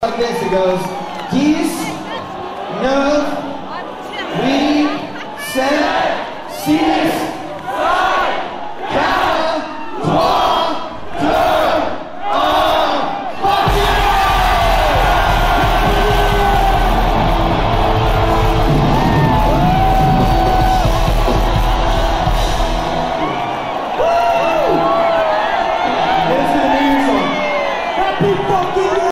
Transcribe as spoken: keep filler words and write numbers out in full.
Like this, it goes dix, neuf, huit, sept, six,